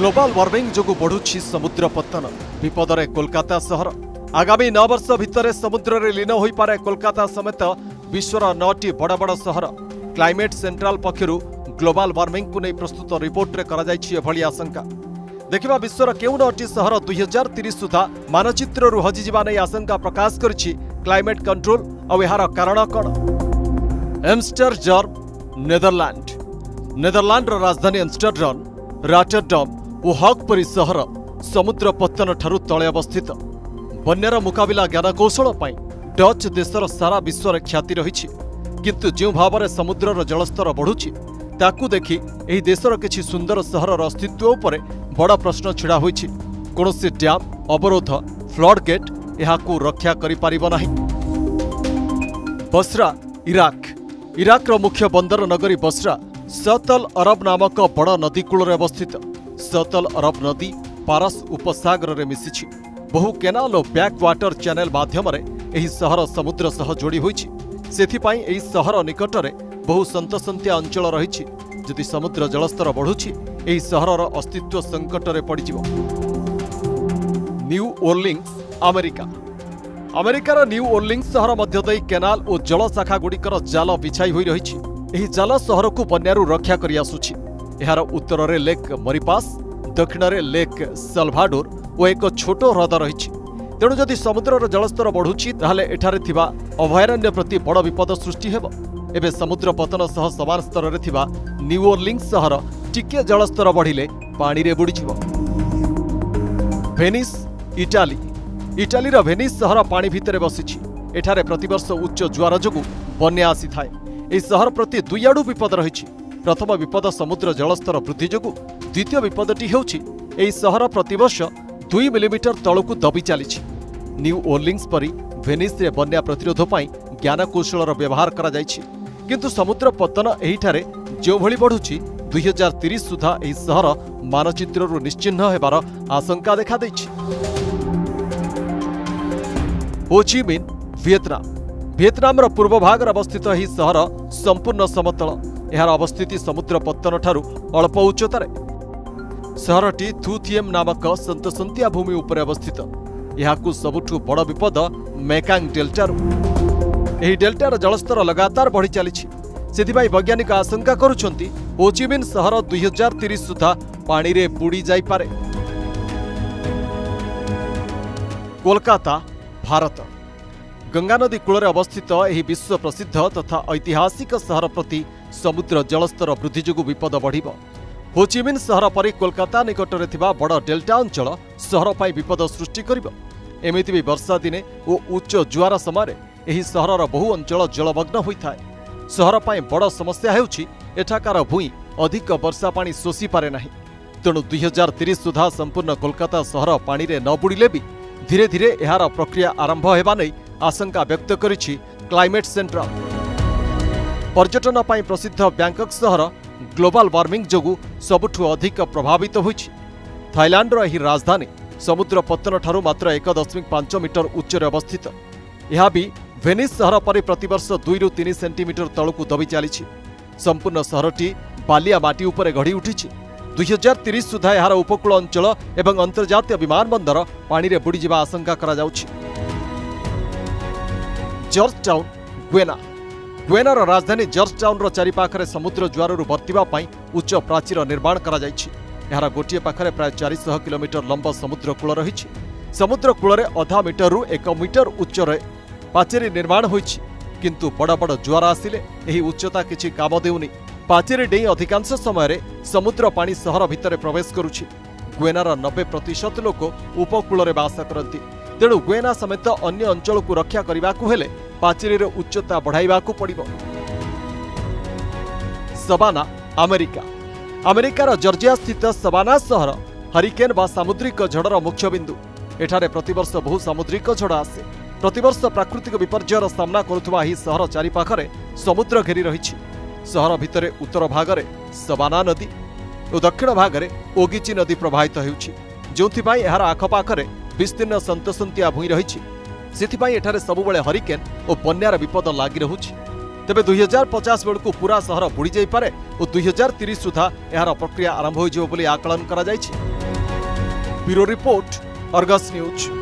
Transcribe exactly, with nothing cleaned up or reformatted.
Global warming जोगु बढ़ुछि समुद्र पतन विपदरे कोलकाता सहर। आगामी नौ वर्ष भितर समुद्र रे लीन होई पारे कोलकाता समेत विश्वर नौटी बड़ बड़ सहर। क्लाइमेट सेंट्रल पक्षरु ग्लोबल वार्मिंग को नहीं प्रस्तुत रिपोर्ट रे करा जायछि एभली आशंका। देखिबा विश्वर केउ नौटी सहर दुई हजार तीस सुधा मानचित्र रु हजि जिबा नै आशंका प्रकाश करछि क्लाइमेट कंट्रोल और यार कारण कौन। एम्स्टरडम नेदरलैंड नेदरलैंड राजधानी एम्स्टरडम रॉटरडम और हॉग परी सहर समुद्र पतन ठारू तले अवस्थित। बन्यार मुकाबिला ज्ञानकौशल पाई डच देशर सारा विश्व ख्याति रही, किंतु जो भाव में समुद्रर जलस्तर बढ़ुछि ताकू देखि एही देशर किछि सुंदर सहरर अस्तित्व उपरे बड़ प्रश्न छिड़ा होइछि। कोनोसी डैम अवरोध फ्लड गेट एहाकू रक्षा करि पारिबो नाही। बसरा इराक इराकर मुख्य बंदर नगरी बसरा सतल अरब नामक बड़ नदी कूल अवस्थित। सतल अरब नदी पारस उपसागर रे मिसिछि। बहु केनाल और बैक वाटर चैनल माध्यम एही सहर समुद्र सह जोड़ी होइछि। सेथिपाई एही सहर निकटरे बहु सन्तसंतिया अंचल रहिछि। जदि समुद्र जलस्तर बढ़ुछि एही सहरर अस्तित्व संकट रे पड़िजिवो। न्यू ओर्लिंग्स अमेरिका अमेरिकार न्यू ओर्लिंग्स सहर मध्य देई केनाल और जल शाखा गुड़िकर जाल बिछाई होई रहिछि। एही जाल सहर को बन्यारू रक्षा करि आसुछि। एहार उत्तर रे लेक मरिपास, दक्षिण रे लेक साल्भाडोर और एक छोट ह्रद रहिछि। तेणु जदि समुद्रर जलस्तर बढ़ुछि ताहले एठारे थिबा अभयारण्य प्रति बड़ विपद सृष्टि हेबो। एबे समुद्र पतन सह समान स्तर रे थिबा न्यू ओर्लिंग्स सहर टिके जलस्तर बढ़िले पानी रे बुड़ी जिवो। वेनिस इटाली इटालीर वेनिस सहर पानी भितरे बसिछि। एठारे प्रतिवर्ष उच्च ज्वार जोगु बन्या आसी थाए। एही सहर प्रति दुई आडु विपद रहिछि। प्रथम विपद समुद्र जलस्तर वृद्धि जोगु, द्वितीय विपदटी हेउछि एही सहर प्रतिवर्ष दुई मिलीमीटर तळकु दबी चलीछि। न्यू ओर्लिंग्स परी वेनिस रे बन्या प्रतिरोध पाई ज्ञानकौशलर व्यवहार करा जायछि। किंतु समुद्र पतन एहिठारे जो भली बढ़ुछि दुई हजार तीस सुधा एही सहर मानचित्ररु निश्चिह्न हेबार आशंका देखा दैछि। हो ची मिन वियतनाम वियतनामर पूर्व भाग अवस्थित एही सहर संपूर्ण समतल। एहार अवस्थिति समुद्र पतन ठारू अल्प उच्चतारे। सहरटी थुथिएम नामक सन्तसंतिया भूमि उपर अवस्थित। यहाकू सबुठु बड़ विपद मेकांग डेल्टारू। एही डेल्टार जलस्तर लगातार बढ़ी चलीछि। सेथिबाई वैज्ञानिक आशंका करुछंती होचिमिन सहर दुई हजार तीस सुधा पानी रे बुड़ी जाई पारे। कोलकाता भारत गंगा नदी कूल अवस्थित एही विश्व प्रसिद्ध तथा ऐतिहासिक सहर प्रति समुद्र जलस्तर वृद्धि जोगु विपद बढ़िबो। होचिमिन सहर परी कोलकाता निकटरे थिबा बड़ डेल्टा अंचल सहर पाई विपद सृष्टि करिबो। एमिति भी वर्षा दिने ओ उच्च ज्वार समय एही सहरर बहु अंचल जलमग्न होइथाय। सहर पाई बड़ समस्या हेउछि एठाकार भूई अधिक वर्षा पानी शोषि पारे नाही। तेणु दुई हजार तीस सुधा संपूर्ण कोलकाता सहर पानी रे न बुड़िले भी धीरे धीरे एहार प्रक्रिया आरंभ हेबा नै आशंका व्यक्त करिछि क्लाइमेट सेंट्रल। पर्यटन पाई प्रसिद्ध बैंकक सहर ग्लोबल वार्मिंग जोगु सबुठु अधिक प्रभावित होइछि। थाईलैंडर एही राजधानी समुद्र पतन ठारू मात्र एक दशमिक पांच मीटर उच्चरे अवस्थित। यह भी वेनिस सहर परि प्रतिवर्ष दुई रु तीन सेंटीमीटर तळकु दबी चलीछि। संपूर्ण सहरटी बालिया माटी उपरे गढ़ी उठिछि। दुई हजार तीस सुधा यार उपकूल अंचल एवं अंतर्जातीय विमान बंदर पानी रे बुड़ी जिबा आशंका करा जाउछि। जॉर्ज टाउन ग्वेना ग्वेनार राजधानी जॉर्ज टाउन चारिपाखरे समुद्र ज्वारु बर्तिबा पाई उच्च प्राचीर निर्माण करा जायछि। यार गोटे पाखरे प्राय चार सौ किलोमीटर लंबा समुद्र कूल रहिछि। समुद्र कूल अधा मीटर रु एक मीटर उच्चरे पाचेरी निर्माण होइछि। किंतु बड़ बड़ ज्वार आसिले एही उच्चता किछि काम देउनी। पाचेरी डेई अधिकांश समय समुद्र पानी सहर भितर प्रवेश करुछि। ग्वेनार नब्बे प्रतिशत लोक उपकूल बास करती। तेणु ग्वेना समेत अन्य अंचल को रक्षा करने हेले पाचेरीर उच्चता बढ़ाइबाकू पड़िबो। सवाना अमेरिका अमेरिकार जर्जिया स्थित सवाना सहर हरिकेन बा सामुद्रिक झड़र मुख्य बिंदु। एठारे प्रतिवर्ष बहु सामुद्रिक झड़ आसे। प्रतिवर्ष प्राकृतिक विपर्ययर सामना करुथुबा एही सहर चारिपाखरे समुद्र घेरी रहिछि। सहर भितरे उत्तर भागरे सवाना नदी और दक्षिण भागरे ओगिची नदी प्रवाहित हेउछि, जोंथिपाई एहार आखपाखरे विस्तीर्ण सन्तसंतिया भूई रहिछि। सेथिपाई एठारे सबुबेले हरिकेन और बन्यार विपद लागि रहुछि। तेबे दुई हजार पचास बेलू पूरा सहर बुड़ी जाई पारे और दुई हजार तीस सुधा यार प्रक्रिया आरंभ हो आकलन करा जायछि। Bureau report, Argus news.